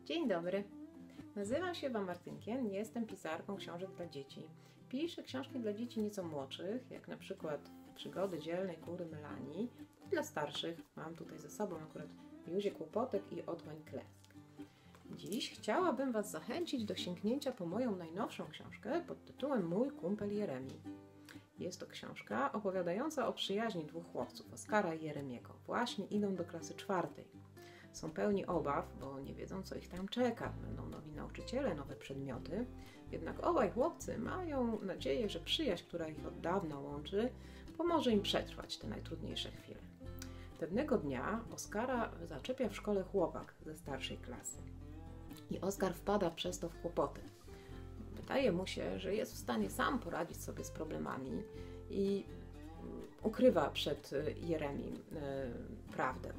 Dzień dobry, nazywam się Ewa Martynkian, jestem pisarką książek dla dzieci. Piszę książki dla dzieci nieco młodszych, jak na przykład Przygody dzielnej kury Melanii. I dla starszych mam tutaj ze sobą akurat Józię Kłopotek i Otwań Klesk. Dziś chciałabym Was zachęcić do sięgnięcia po moją najnowszą książkę pod tytułem Mój kumpel Jeremi. Jest to książka opowiadająca o przyjaźni dwóch chłopców, Oskara i Jeremiego. Właśnie idą do klasy 4. Są pełni obaw, bo nie wiedzą, co ich tam czeka. Będą nowi nauczyciele, nowe przedmioty. Jednak obaj chłopcy mają nadzieję, że przyjaźń, która ich od dawna łączy, pomoże im przetrwać te najtrudniejsze chwile. Pewnego dnia Oskara zaczepia w szkole chłopak ze starszej klasy. I Oskar wpada przez to w kłopoty. Wydaje mu się, że jest w stanie sam poradzić sobie z problemami i ukrywa przed Jeremim prawdę.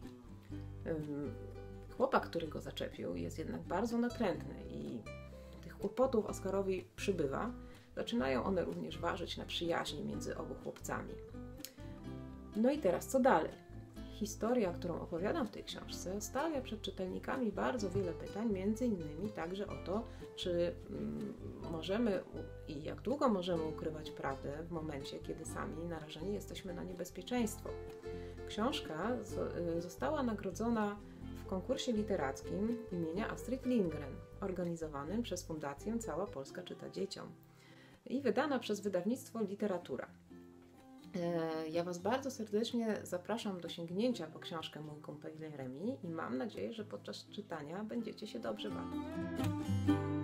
Chłopak, który go zaczepił, jest jednak bardzo natrętny i tych kłopotów Oskarowi przybywa. Zaczynają one również ważyć na przyjaźni między obu chłopcami. No i teraz co dalej? Historia, którą opowiadam w tej książce, stawia przed czytelnikami bardzo wiele pytań, między innymi także o to, czy możemy i jak długo możemy ukrywać prawdę w momencie, kiedy sami narażeni jesteśmy na niebezpieczeństwo. Książka została nagrodzona w konkursie literackim imienia Astrid Lindgren, organizowanym przez Fundację Cała Polska Czyta Dzieciom i wydana przez wydawnictwo Literatura. Ja Was bardzo serdecznie zapraszam do sięgnięcia po książkę Mój kumpel Jeremi i mam nadzieję, że podczas czytania będziecie się dobrze bawić.